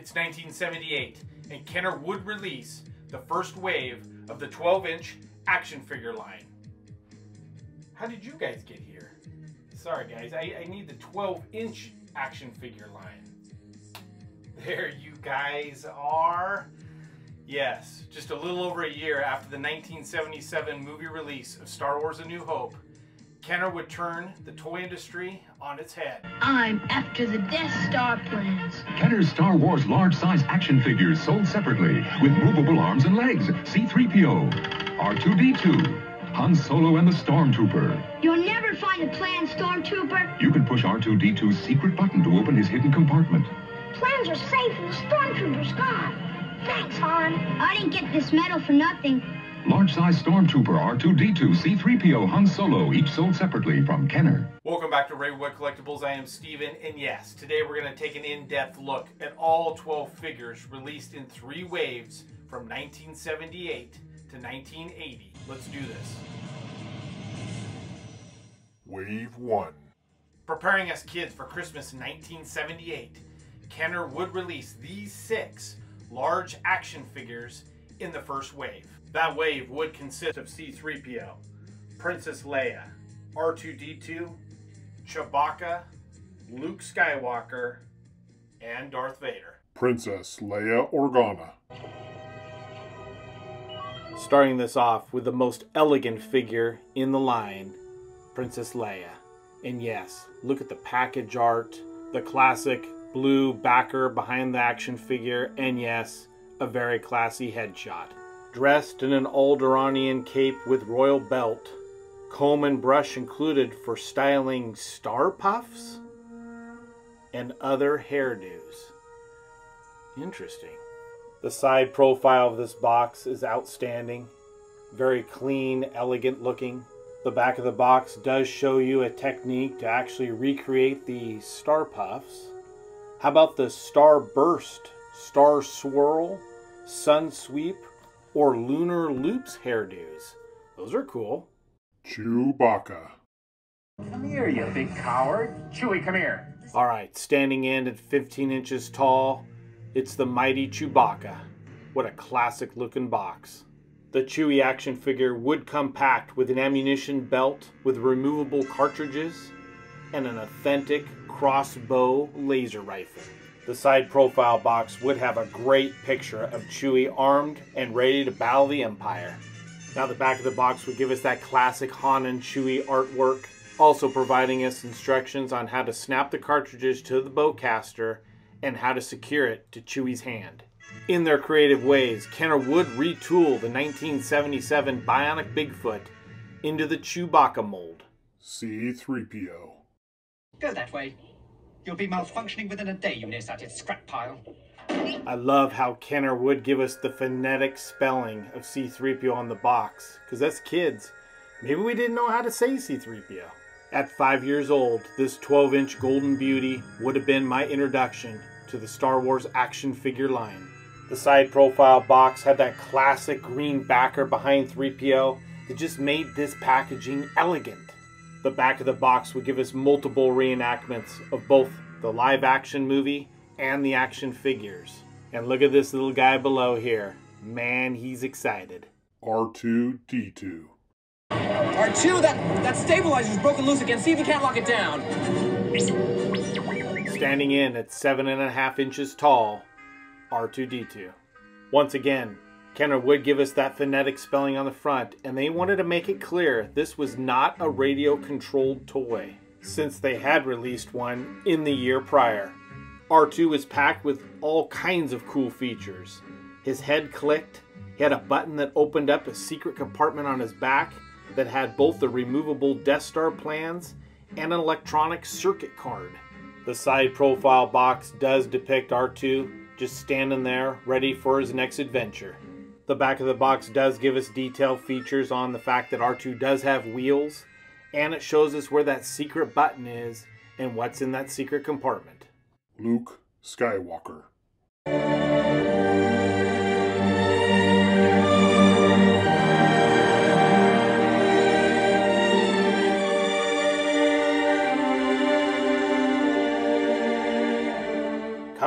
It's 1978, and Kenner would release the first wave of the 12-inch action figure line. How did you guys get here? Sorry guys, I need the 12-inch action figure line. There you guys are. Yes, just a little over a year after the 1977 movie release of Star Wars: A New Hope, Kenner would turn the toy industry on its head. I'm after the Death Star plans. Kenner's Star Wars large-size action figures sold separately with movable arms and legs. C-3PO, R2-D2, Han Solo and the Stormtrooper. You'll never find the plans, Stormtrooper. You can push R2-D2's secret button to open his hidden compartment. Plans are safe and the Stormtrooper's gone. Thanks, Han. I didn't get this medal for nothing. Large-size Stormtrooper, R2-D2, C-3PO, Han Solo, each sold separately from Kenner. Welcome back to Ravenwood Collectibles. I am Steven, and yes, today we're going to take an in-depth look at all 12 figures released in 3 waves from 1978 to 1980. Let's do this. Wave 1. Preparing us kids for Christmas in 1978, Kenner would release these 6 large action figures in the first wave. That wave would consist of C-3PO, Princess Leia, R2-D2, Chewbacca, Luke Skywalker, and Darth Vader. Princess Leia Organa. Starting this off with the most elegant figure in the line, Princess Leia. And yes, look at the package art, the classic blue backer behind the action figure, and yes, a very classy headshot. Dressed in an Alderaanian cape with royal belt, comb and brush included for styling star puffs and other hairdos. Interesting. The side profile of this box is outstanding. Very clean, elegant looking. The back of the box does show you a technique to actually recreate the star puffs. How about the star burst, star swirl, sun sweep, or lunar loops hairdos? Those are cool. Chewbacca. Come here, you big coward. Chewie, come here. Alright, standing in at 15 inches tall, it's the mighty Chewbacca. What a classic looking box. The Chewie action figure would come packed with an ammunition belt with removable cartridges and an authentic crossbow laser rifle. The side profile box would have a great picture of Chewie armed and ready to battle the Empire. Now the back of the box would give us that classic Han and Chewie artwork, also providing us instructions on how to snap the cartridges to the bowcaster and how to secure it to Chewie's hand. In their creative ways, Kenner would retool the 1977 Bionic Bigfoot into the Chewbacca mold. C-3PO. Go that way. You'll be malfunctioning within a day, you nearsighted scrap pile. I love how Kenner would give us the phonetic spelling of C-3PO on the box, because as kids, maybe we didn't know how to say C-3PO. At 5 years old, this 12-inch Golden Beauty would have been my introduction to the Star Wars action figure line. The side profile box had that classic green backer behind 3PO that just made this packaging elegant. The back of the box would give us multiple reenactments of both the live action movie and the action figures. And look at this little guy below here. Man, he's excited. R2-D2. R2, that stabilizer's broken loose again. See if you can't lock it down. Standing in at 7.5 inches tall, R2-D2. Once again, Kenner would give us that phonetic spelling on the front, and they wanted to make it clear this was not a radio-controlled toy, since they had released one in the year prior. R2 was packed with all kinds of cool features. His head clicked, he had a button that opened up a secret compartment on his back that had both the removable Death Star plans and an electronic circuit card. The side profile box does depict R2 just standing there ready for his next adventure. The back of the box does give us detailed features on the fact that R2 does have wheels, and it shows us where that secret button is and what's in that secret compartment. Luke Skywalker.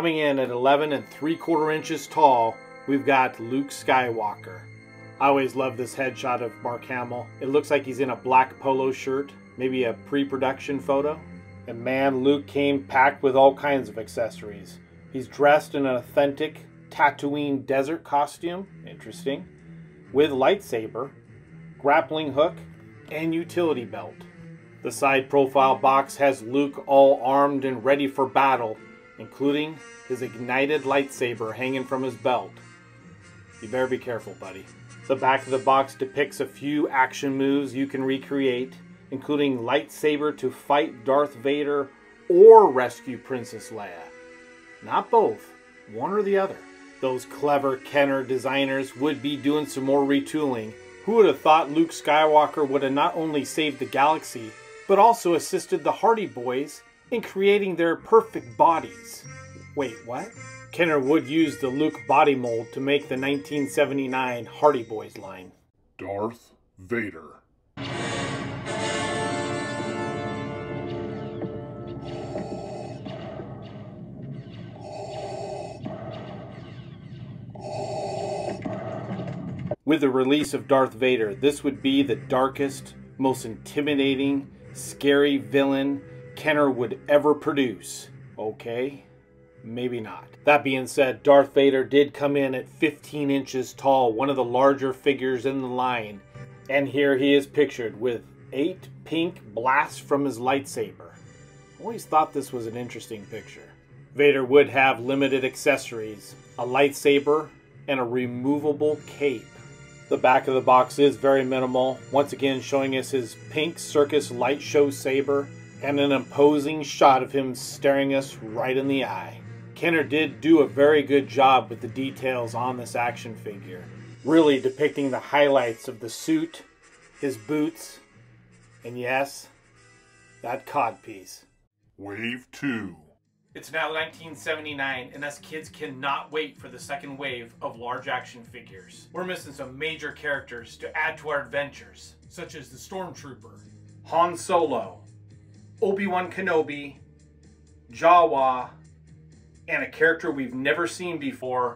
Coming in at 11 3/4 inches tall, we've got Luke Skywalker. I always love this headshot of Mark Hamill. It looks like he's in a black polo shirt, maybe a pre-production photo. And man, Luke came packed with all kinds of accessories. He's dressed in an authentic Tatooine desert costume, interesting, with lightsaber, grappling hook, and utility belt. The side profile box has Luke all armed and ready for battle, including his ignited lightsaber hanging from his belt. You better be careful, buddy. The back of the box depicts a few action moves you can recreate, including lightsaber to fight Darth Vader or rescue Princess Leia. Not both, one or the other. Those clever Kenner designers would be doing some more retooling. Who would have thought Luke Skywalker would have not only saved the galaxy, but also assisted the Hardy Boys in creating their perfect bodies? Wait, what? Kenner would use the Luke body mold to make the 1979 Hardy Boys line. Darth Vader. With the release of Darth Vader, this would be the darkest, most intimidating, scary villain Kenner would ever produce. Okay? Maybe not. That being said, Darth Vader did come in at 15 inches tall, one of the larger figures in the line. And here he is pictured with 8 pink blasts from his lightsaber. Always thought this was an interesting picture. Vader would have limited accessories, a lightsaber, and a removable cape. The back of the box is very minimal, once again showing us his pink circus light show saber and an imposing shot of him staring us right in the eye. Kenner did do a very good job with the details on this action figure, really depicting the highlights of the suit, his boots, and yes, that codpiece. Wave 2. It's now 1979, and us kids cannot wait for the second wave of large action figures. We're missing some major characters to add to our adventures, such as the Stormtrooper, Han Solo, Obi-Wan Kenobi, Jawa, and a character we've never seen before,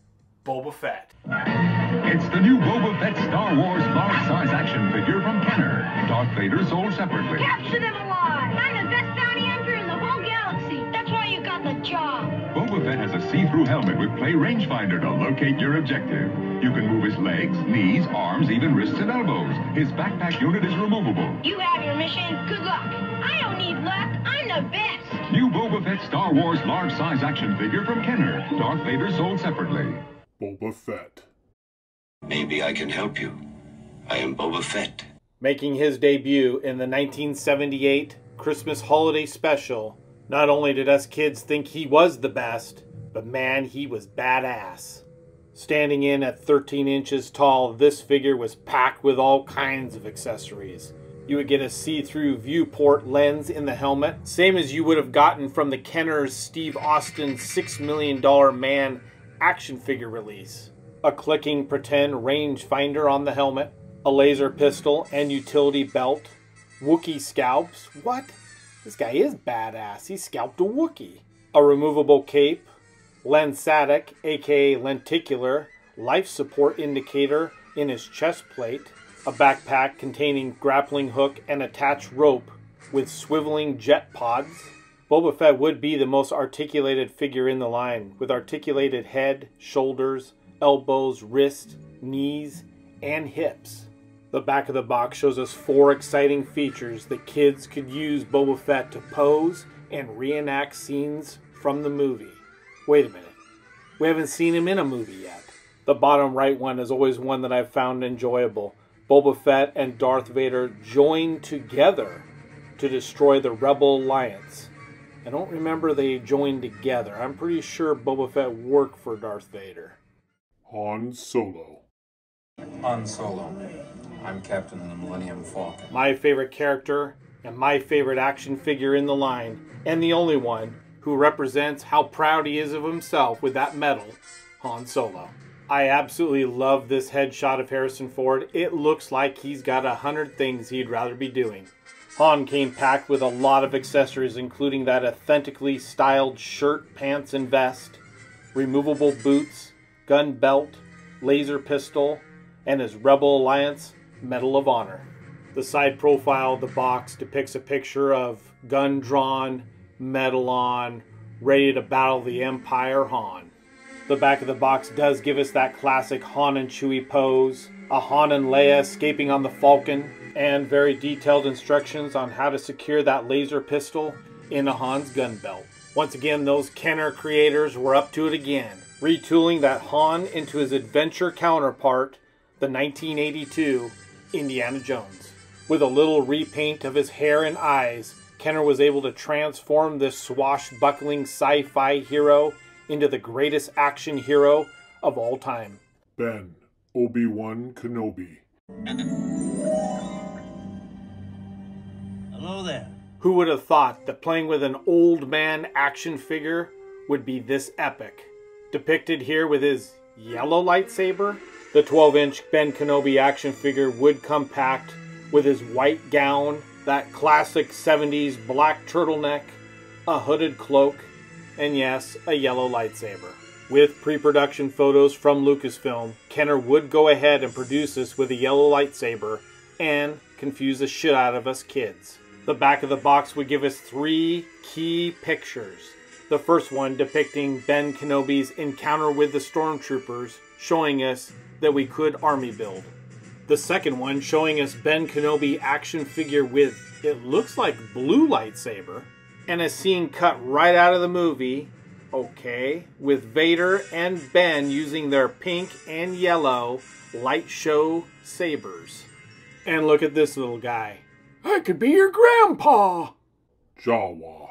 Boba Fett. It's the new Boba Fett Star Wars large-size action figure from Kenner. Darth Vader sold separately. Capture them alive! I'm the best bounty hunter in the whole galaxy. That's why you got the job. Boba Fett has a see-through helmet with play rangefinder to locate your objective. You can move his legs, knees, arms, even wrists and elbows. His backpack unit is removable. You have your mission. Good luck. I don't need luck. I'm the best. New Boba Fett Star Wars large-size action figure from Kenner. Darth Vader sold separately. Boba Fett. Maybe I can help you. I am Boba Fett. Making his debut in the 1978 Christmas holiday special, not only did us kids think he was the best, but man, he was badass. Standing in at 13 inches tall, this figure was packed with all kinds of accessories. You would get a see-through viewport lens in the helmet, same as you would have gotten from the Kenner's Steve Austin $6 million Man action figure release. A clicking pretend rangefinder on the helmet, a laser pistol and utility belt, Wookiee scalps. What? This guy is badass. He scalped a Wookiee. A removable cape, lensatic, aka lenticular, life support indicator in his chest plate, a backpack containing grappling hook and attached rope with swiveling jet pods. Boba Fett would be the most articulated figure in the line, with articulated head, shoulders, elbows, wrists, knees, and hips. The back of the box shows us 4 exciting features that kids could use Boba Fett to pose and reenact scenes from the movie. Wait a minute, we haven't seen him in a movie yet. The bottom right one is always one that I've found enjoyable. Boba Fett and Darth Vader joined together to destroy the Rebel Alliance. I don't remember they joined together. I'm pretty sure Boba Fett worked for Darth Vader. Han Solo. Han Solo. I'm captain of the Millennium Falcon. My favorite character and my favorite action figure in the line, and the only one who represents how proud he is of himself with that medal, Han Solo. I absolutely love this headshot of Harrison Ford. It looks like he's got 100 things he'd rather be doing. Han came packed with a lot of accessories, including that authentically styled shirt, pants, and vest, removable boots, gun belt, laser pistol, and his Rebel Alliance Medal of Honor. The side profile of the box depicts a picture of gun drawn, medal on, ready to battle the Empire Han. The back of the box does give us that classic Han and Chewie pose, a Han and Leia escaping on the Falcon, and very detailed instructions on how to secure that laser pistol into Han's gun belt. Once again, those Kenner creators were up to it again, retooling that Han into his adventure counterpart, the 1982 Indiana Jones. With a little repaint of his hair and eyes, Kenner was able to transform this swashbuckling sci-fi hero into the greatest action hero of all time. Ben, Obi-Wan Kenobi. Hello there. Who would have thought that playing with an old man action figure would be this epic? Depicted here with his yellow lightsaber, the 12-inch Ben Kenobi action figure would come packed with his white gown, that classic 70s black turtleneck, a hooded cloak, and yes, a yellow lightsaber. With pre-production photos from Lucasfilm, Kenner would go ahead and produce this with a yellow lightsaber and confuse the shit out of us kids. The back of the box would give us 3 key pictures. The first one depicting Ben Kenobi's encounter with the stormtroopers, showing us that we could army build. The second one showing us Ben Kenobi action figure with, it looks like blue lightsaber, and a scene cut right out of the movie, okay, with Vader and Ben using their pink and yellow light show sabers. And look at this little guy. I could be your grandpa! Jawa.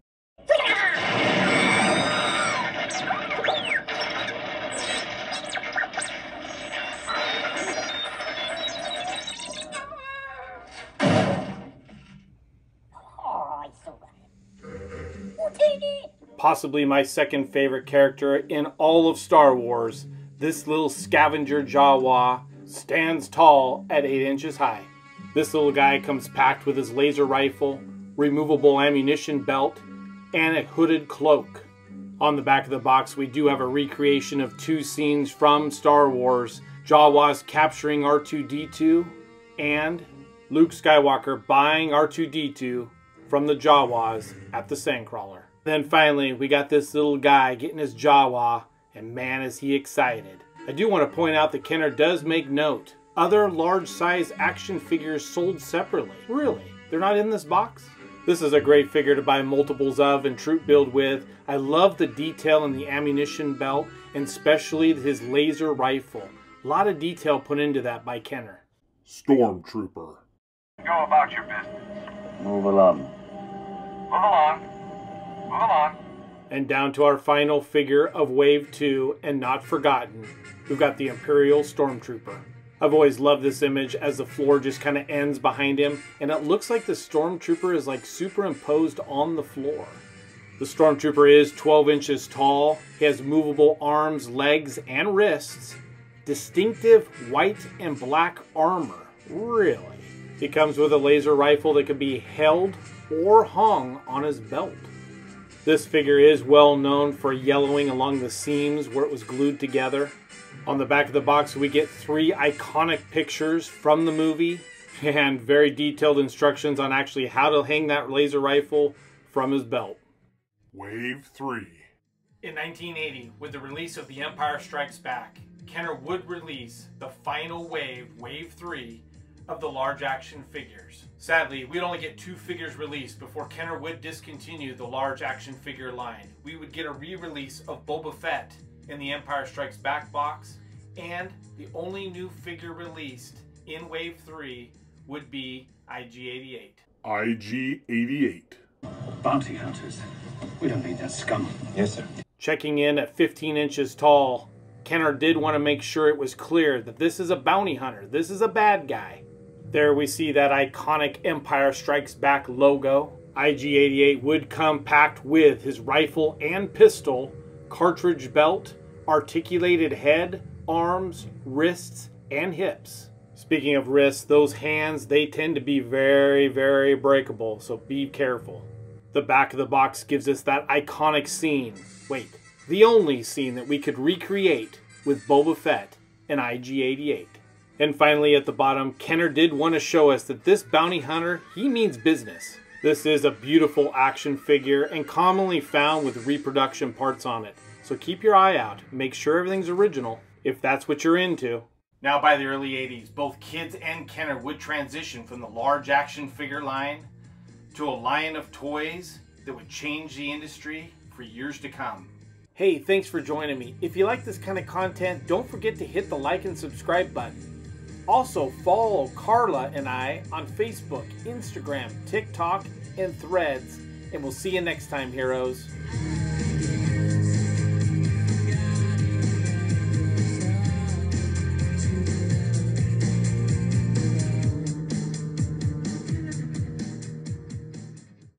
Possibly my second favorite character in all of Star Wars, this little scavenger Jawa stands tall at 8 inches high. This little guy comes packed with his laser rifle, removable ammunition belt, and a hooded cloak. On the back of the box, we do have a recreation of 2 scenes from Star Wars, Jawas capturing R2-D2 and Luke Skywalker buying R2-D2 from the Jawas at the Sandcrawler. Then finally, we got this little guy getting his Jawa, and man is he excited. I do want to point out that Kenner does make note. Other large-size action figures sold separately. Really? They're not in this box? This is a great figure to buy multiples of and troop build with. I love the detail in the ammunition belt, and especially his laser rifle. A lot of detail put into that by Kenner. Stormtrooper. Go about your business. Move along. Move along. Move along. And down to our final figure of Wave 2, and not forgotten, we've got the Imperial Stormtrooper. I've always loved this image as the floor just kind of ends behind him, and it looks like the Stormtrooper is like superimposed on the floor. The Stormtrooper is 12 inches tall. He has movable arms, legs, and wrists. Distinctive white and black armor. Really? He comes with a laser rifle that can be held or hung on his belt. This figure is well known for yellowing along the seams where it was glued together. On the back of the box, we get 3 iconic pictures from the movie and very detailed instructions on actually how to hang that laser rifle from his belt. Wave 3. In 1980, with the release of The Empire Strikes Back, Kenner would release the final wave, Wave 3, of the large action figures. Sadly, we'd only get 2 figures released before Kenner would discontinue the large action figure line. We would get a re-release of Boba Fett in the Empire Strikes Back box, and the only new figure released in Wave 3 would be IG-88. IG-88. Bounty hunters. We don't need that scum. Yes, sir. Checking in at 15 inches tall, Kenner did want to make sure it was clear that this is a bounty hunter. This is a bad guy. There we see that iconic Empire Strikes Back logo. IG-88 would come packed with his rifle and pistol, cartridge belt, articulated head, arms, wrists, and hips. Speaking of wrists, those hands, they tend to be very, very breakable, so be careful. The back of the box gives us that iconic scene. Wait, the only scene that we could recreate with Boba Fett and IG-88. And finally at the bottom, Kenner did want to show us that this bounty hunter, he means business. This is a beautiful action figure and commonly found with reproduction parts on it. So keep your eye out, make sure everything's original, if that's what you're into. Now by the early 80s, both Kids and Kenner would transition from the large action figure line to a line of toys that would change the industry for years to come. Hey, thanks for joining me. If you like this kind of content, don't forget to hit the like and subscribe button. Also, follow Carla and I on Facebook, Instagram, TikTok, and Threads. And we'll see you next time, heroes.